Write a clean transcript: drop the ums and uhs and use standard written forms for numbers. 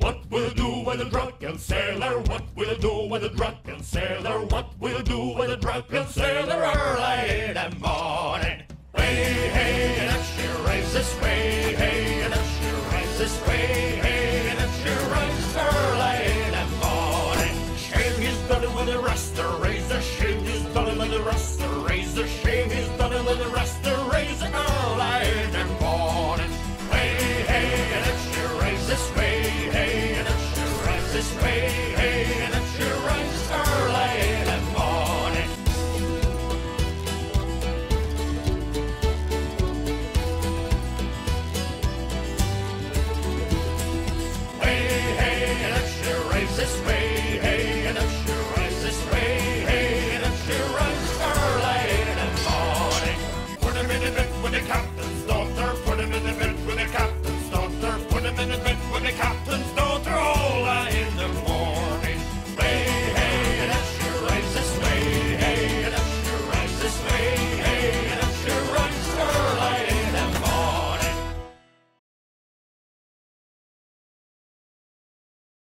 What will you do with a drunken sailor? What will you do with a drunken sailor? What will you do with a drunken sailor early in the morning? Way, hey, and up she raises, way, hey.